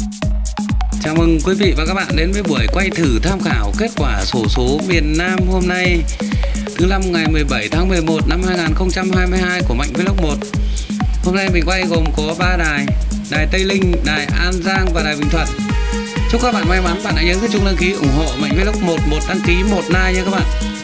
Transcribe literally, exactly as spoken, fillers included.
Chào mừng quý vị và các bạn đến với buổi quay thử tham khảo kết quả xổ số miền Nam hôm nay thứ năm ngày mười bảy tháng mười một năm hai nghìn không trăm hai mươi hai của Mạnh Vlog một. Hôm nay mình quay gồm có ba đài: đài Tây Linh, đài An Giang và đài Bình Thuận. Chúc các bạn may mắn. Bạn hãy nhấn cái chuông đăng ký ủng hộ Mạnh Vlog một, một đăng ký, một like nha các bạn.